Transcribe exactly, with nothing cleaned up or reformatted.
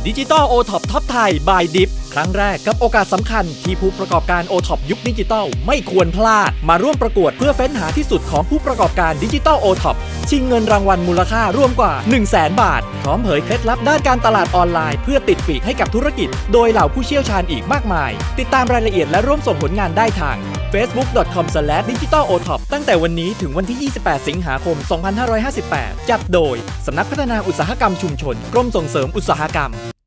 ดิจิตอลโอท็อปท็อปไทย by ดิฟครั้งแรกกับโอกาสสำคัญที่ผู้ประกอบการโอท็อปยุคดิจิตอลไม่ควรพลาดมาร่วมประกวดเพื่อเฟ้นหาที่สุดของผู้ประกอบการดิจิตอลโอท็อปชิงเงินรางวัลมูลค่ารวมกว่า หนึ่งแสน บาทพร้อมเผยเคล็ดลับด้านการตลาดออนไลน์เพื่อติดปีกให้กับธุรกิจโดยเหล่าผู้เชี่ยวชาญอีกมากมายติดตามรายละเอียดและร่วมส่งผลงานได้ทาง เฟซบุ๊ก ดอท คอม สแลช ดิจิตอลโอท็อป ตั้งแต่วันนี้ถึงวันที่ ยี่สิบแปด สิงหาคม สองพันห้าร้อยห้าสิบแปด จัดโดยสำนักพัฒนาอุตสาหกรรมชุมชนกรมส่งเสริมอุตสาหกรรม